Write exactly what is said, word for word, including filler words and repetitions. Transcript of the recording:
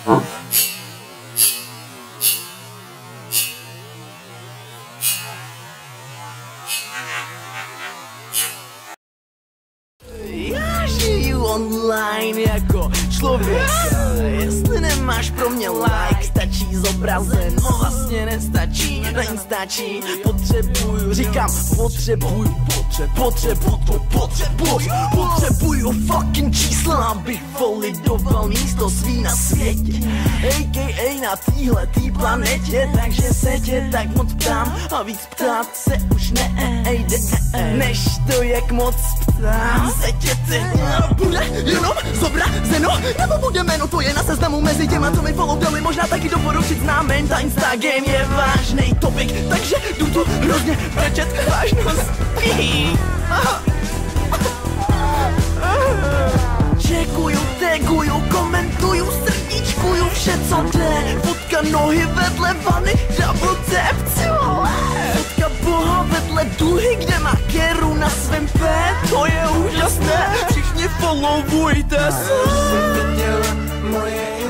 Já žiju online jako člověk. Jestli nemáš pro mě like, stačí zobrazen, no vlastně nestačí, nestačí. Potřebuju, říkám, potřebuju, potřebuju, potřebuju, potřebuju, potřebuju fucking čísla, abych validoval místo svý na světě, á ká á na téhle tý planetě. Takže se tě tak moc ptám a víc ptát se už nejde, než to jak moc ptám se tě teď. Bude jenom zobrazeno, nebo bude jméno, to je na seznamu mezi těma, co mi follow dali, možná taky doporučit známen. Ta Instagram je vážnej topik, takže jdu tu hrozně brečet vážnost. Čekuju, taguju, komentuju, srdíčkuju vše, co jde. Fotka nohy vedle vany, double tap, fotka boha vedle duhy, kde má keru na svém pé. To je úžasné, všichni followujte se. Už jsi viděl moje